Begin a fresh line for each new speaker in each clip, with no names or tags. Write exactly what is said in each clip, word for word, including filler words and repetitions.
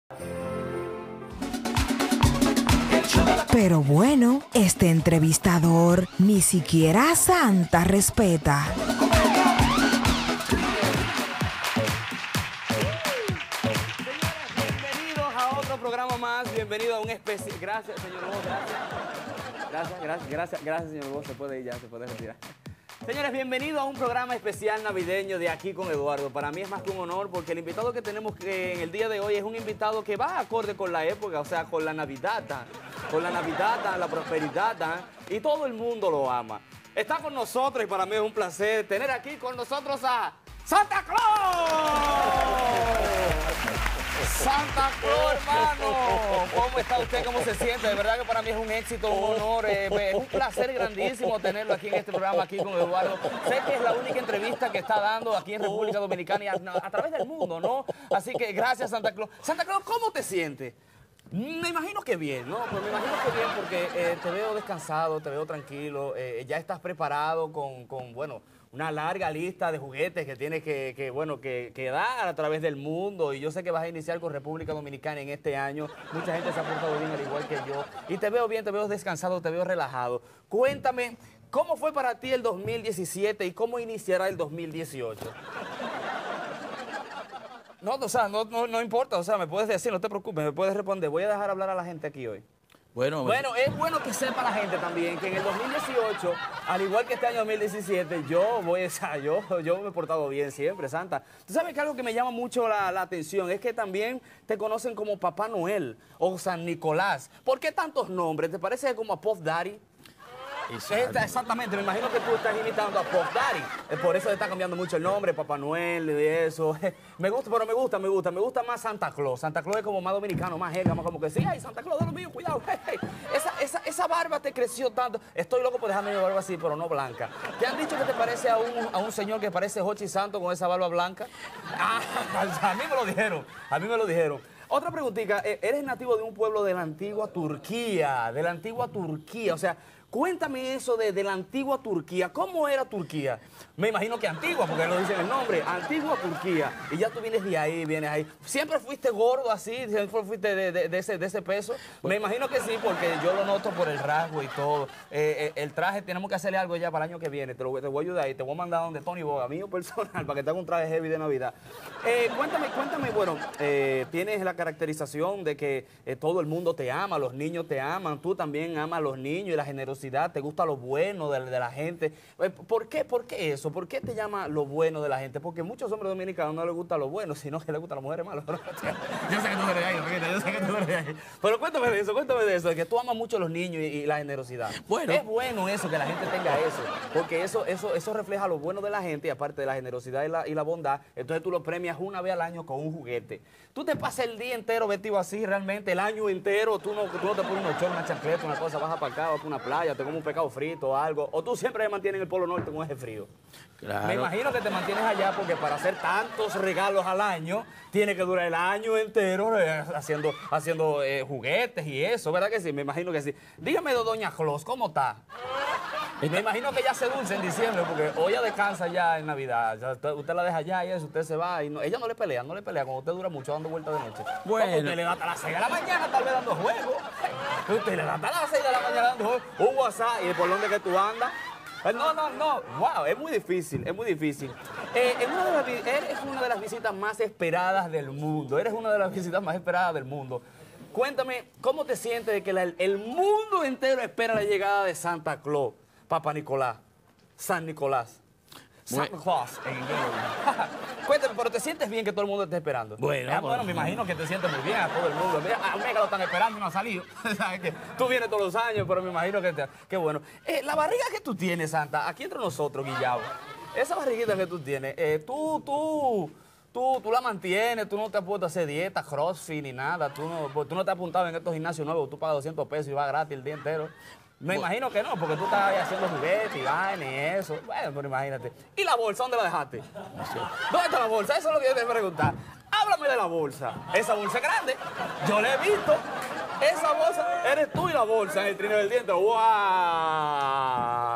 Pero bueno, este entrevistador ni siquiera a Santa respeta.
Bienvenidos a otro programa más, bienvenido a un especial. Gracias, señor Bo, gracias. Gracias, gracias, gracias, gracias, señor Bo, se puede ir ya, se puede retirar. Señores, bienvenidos a un programa especial navideño de Aquí con Eduardo. Para mí es más que un honor porque el invitado que tenemos que en el día de hoy es un invitado que va acorde con la época, o sea, con la Navidad, con la Navidad, la prosperidad, y todo el mundo lo ama. Está con nosotros y para mí es un placer tener aquí con nosotros a Santa Claus. Santa Claus, hermano. ¿Cómo está usted? ¿Cómo se siente? De verdad que para mí es un éxito, un honor, eh, es un placer grandísimo tenerlo aquí en este programa, aquí con Eduardo. Sé que es la única entrevista que está dando aquí en República Dominicana y a, a través del mundo, ¿no? Así que gracias, Santa Claus. Santa Claus, ¿cómo te sientes? Me imagino que bien, ¿no? Pues me imagino que bien porque eh, te veo descansado, te veo tranquilo, eh, ya estás preparado con, con, bueno, una larga lista de juguetes que tienes que, que bueno, que, que dar a través del mundo. Y yo sé que vas a iniciar con República Dominicana en este año. Mucha gente se ha portado bien, al igual que yo. Y te veo bien, te veo descansado, te veo relajado. Cuéntame, ¿cómo fue para ti el dos mil diecisiete y cómo iniciará el dos mil dieciocho? No, o sea, no, no, no importa, o sea, me puedes decir, no te preocupes, me puedes responder. Voy a dejar hablar a la gente aquí hoy.
Bueno,
bueno, es bueno que sepa la gente también que en el dos mil dieciocho, al igual que este año dos mil diecisiete, yo voy a, yo, yo me he portado bien siempre, Santa. Tú sabes que algo que me llama mucho la, la atención es que también te conocen como Papá Noel o San Nicolás. ¿Por qué tantos nombres? ¿Te parece como a Puff Daddy? Esta, exactamente, me imagino que tú estás imitando a Puff Daddy. Por eso le está cambiando mucho el nombre, Papá Noel y eso. Me gusta, pero me gusta, me gusta. Me gusta más Santa Claus. Santa Claus es como más dominicano, más jerga, más como que sí, ay, Santa Claus de los míos, cuidado. Hey, hey. Esa, esa, esa barba te creció tanto. Estoy loco por dejarme mi barba así, pero no blanca. ¿Te han dicho que te parece a un, a un señor que parece Jochi Santo con esa barba blanca? Ah, a mí me lo dijeron, a mí me lo dijeron. Otra preguntita, eres nativo de un pueblo de la antigua Turquía, de la antigua Turquía, o sea, cuéntame eso de, de la antigua Turquía. ¿Cómo era Turquía? Me imagino que antigua, porque lo dicen el nombre. Antigua Turquía. Y ya tú vienes de ahí, vienes ahí. ¿Siempre fuiste gordo así? ¿Siempre fuiste de, de, de, ese, de ese peso? Me imagino que sí, porque yo lo noto por el rasgo y todo. Eh, eh, el traje, tenemos que hacerle algo ya para el año que viene. Te, lo, te voy a ayudar y te voy a mandar donde Tony Boga, mío personal, para que te haga un traje heavy de Navidad. Eh, cuéntame, cuéntame, bueno, eh, tienes la caracterización de que eh, todo el mundo te ama, los niños te aman, tú también amas a los niños y la generosidad. Te gusta lo bueno de, de la gente. ¿Por qué? ¿Por qué eso? ¿Por qué te llama lo bueno de la gente? Porque muchos hombres dominicanos no les gusta lo bueno, sino que les gustan las mujeres malas. Yo sé que tú eres de ahí, Rita, yo sé que tú eres de ahí. Pero cuéntame de eso, cuéntame de eso, de que tú amas mucho a los niños y, y la generosidad. Bueno. Es bueno eso, que la gente tenga eso, porque eso, eso, eso refleja lo bueno de la gente y aparte de la generosidad y la, y la bondad, entonces tú lo premias una vez al año con un juguete. Tú te pasas el día entero vestido así, realmente, el año entero, tú no, tú no te pones unos shorts, una chancleta, una cosa, vas para acá, vas para una playa, te comes un pescado frito o algo, o tú siempre te mantienes en el Polo Norte con ese frío. Claro. Me imagino que te mantienes allá porque para hacer tantos regalos al año, tiene que durar el año entero eh, haciendo, haciendo eh, juguetes y eso, ¿verdad que sí? Me imagino que sí. Dígame, doña Claus, ¿cómo está? Me imagino que ya se dulce en diciembre porque hoy ya descansa ya en Navidad. Ya usted, usted la deja allá y eso, usted se va y no, ella no le pelea, no le pelea, cuando usted dura mucho dando vueltas de noche. Bueno. Usted le da hasta las seis de la mañana tal vez dando juegos. Usted le da hasta las seis de la mañana dando juegos. Un WhatsApp y por dónde que tú andas. No, no, no. Wow, es muy difícil, es muy difícil. Eh, es una de las, eres una de las visitas más esperadas del mundo. Eres una de las visitas más esperadas del mundo. Cuéntame, ¿cómo te sientes de que la, el mundo entero espera la llegada de Santa Claus? Papá Nicolás, San Nicolás, Santa Claus en inglés. Cuéntame, pero ¿te sientes bien que todo el mundo esté esperando? Bueno, ah, bueno, me imagino que te sientes muy bien a todo el mundo. Mira, a Omega lo están esperando y no ha salido. ¿Sabes qué? Tú vienes todos los años, pero me imagino que te... Qué bueno. Eh, la barriga que tú tienes, Santa, aquí entre nosotros, Guillao, esa barriguita que tú tienes, eh, tú, tú... Tú, tú la mantienes, tú no te has puesto a hacer dieta, crossfit ni nada, tú no, tú no te has apuntado en estos gimnasios nuevos, tú pagas doscientos pesos y vas gratis el día entero. Me imagino que no, porque tú estás ahí haciendo juguetes y vaina y eso. Bueno, pero imagínate. ¿Y la bolsa? ¿Dónde la dejaste? ¿Dónde está la bolsa? Eso es lo que yo te voy a preguntar. Háblame de la bolsa. Esa bolsa es grande. Yo la he visto. Esa bolsa, eres tú y la bolsa en el trineo del diente. ¡Wow!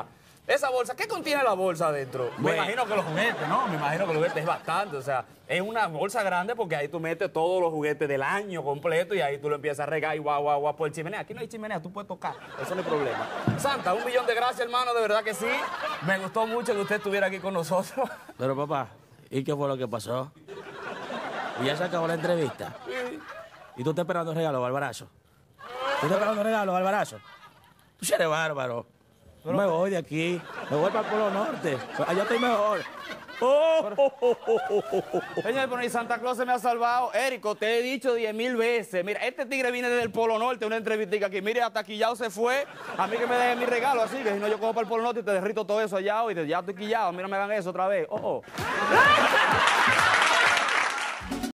Esa bolsa, ¿qué contiene la bolsa adentro? Me
Bueno.
imagino que los juguetes, ¿no? Me imagino que los juguetes es bastante, o sea, es una bolsa grande porque ahí tú metes todos los juguetes del año completo y ahí tú lo empiezas a regar y guau, guau, guau, por el chimenea. Aquí no hay chimenea, tú puedes tocar, eso no hay problema. Santa, un millón de gracias, hermano, de verdad que sí. Me gustó mucho que usted estuviera aquí con nosotros.
Pero papá, ¿y qué fue lo que pasó? ¿Y ya se acabó la entrevista? ¿Y tú estás esperando un regalo, Barbarazo? ¿Tú estás esperando un regalo, Barbarazo? Tú sí eres bárbaro. Yo me voy de aquí, me voy para el Polo Norte. Allá estoy mejor. Oh, oh, oh, oh, oh, oh, oh.
Señor, pero ni Santa Claus se me ha salvado. Érico, te he dicho diez mil veces. Mira, este tigre viene desde el Polo Norte, una entrevista aquí. Mire, hasta quillao se fue. A mí que me dejen mi regalo, así que si no yo cojo para el Polo Norte y te derrito todo eso allá. Y te, ya estoy quillado. Mira, me hagan eso otra vez. Oh, oh.